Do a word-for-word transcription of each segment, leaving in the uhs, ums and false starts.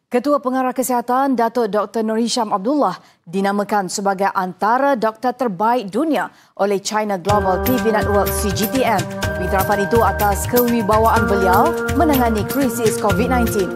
Ketua Pengarah Kesihatan Datuk Doktor Nur Hisham Abdullah dinamakan sebagai antara doktor terbaik dunia oleh China Global T V Network C G T N. Iktirafan itu atas kewibawaan beliau menangani krisis COVID sembilan belas.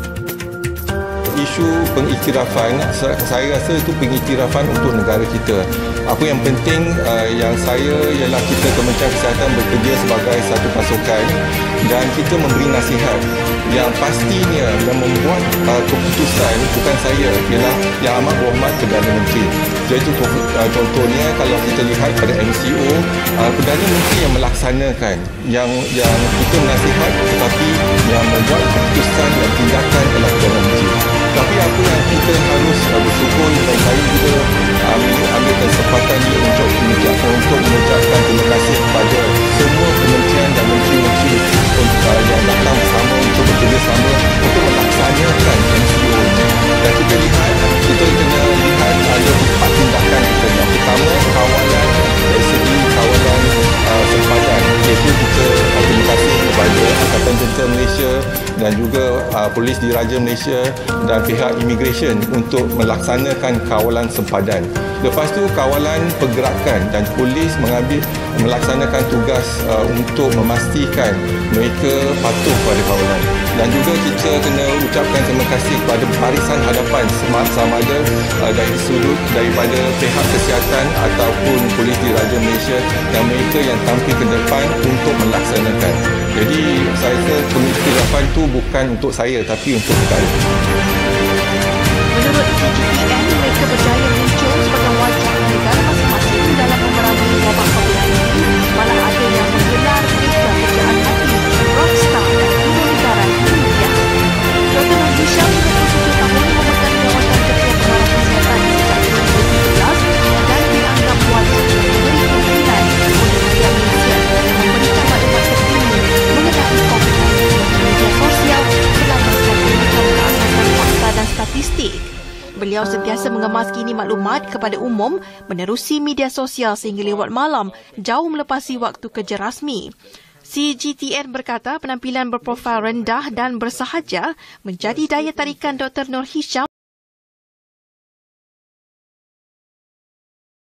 Isu pengiktirafan, saya rasa itu pengiktirafan untuk negara kita. Apa yang penting uh, yang saya ialah kita Kementerian Kesihatan bekerja sebagai satu pasukan dan kita memberi nasihat. Yang pastinya yang membuat uh, keputusan bukan saya, ialah Yang Amat Berhormat Perdana Menteri. Jadi uh, contohnya kalau kita lihat pada M C O, uh, Perdana Menteri yang melaksanakan, yang yang kita menasihat tetapi yang membuat keputusan dan tindakan adalah Perdana Menteri. Tapi apa yang kita harus uh, bersyukur dan saya juga ambil, ambil kesempatan ini untuk mengucapkan, untuk mengucapkan terima kasih kepada semua kementerian dan menteri-menteri uh, yang datang bersama untuk bekerjasama untuk melaksanakan M C O ini. Dan kita lihat, kita kena lihat ada empat tindakan kita. Yang pertama, kawalan dari segi kawalan uh, sempadan, iaitu kita uh, terima kasih kepada Angkatan Tentera Malaysia dan juga uh, Polis Diraja Malaysia dan pihak imigresen untuk melaksanakan kawalan sempadan. Lepas tu kawalan pergerakan dan polis mengambil melaksanakan tugas uh, untuk memastikan mereka patuh pada kawalan. Dan juga kita kena ucapkan terima kasih kepada barisan hadapan sama ada uh, dari sudut daripada pihak kesihatan ataupun Polis Diraja Malaysia yang mereka yang tampil ke depan untuk melaksanakan. Jadi saya rasa pengiktirafan itu bukan untuk saya tapi untuk negara. Menurut C G T N, mereka berjaya muncul sebagai wajah negara masing-masing dalam memerangi wabak COVID sembilan belas. Malah ada yang menggelar kerja kerjaan hati, rockstar dan hero negara di media. Doktor Nur Hisham, tiga puluh tujuh tahun, memegang jawatan Ketua Pengarah Kesihatan sejak dua ribu tujuh belas dan dianggap wajib memberi pimpinan oleh media Malaysia yang memberikan maklumat terkini mengenai COVID sembilan belas di media sosial berlandaskan tindakan berasaskan fakta dan statistik. Beliau sentiasa mengemaskini maklumat kepada umum menerusi media sosial sehingga lewat malam, jauh melepasi waktu kerja rasmi. C G T N berkata penampilan berprofil rendah dan bersahaja menjadi daya tarikan Doktor Nur Hisham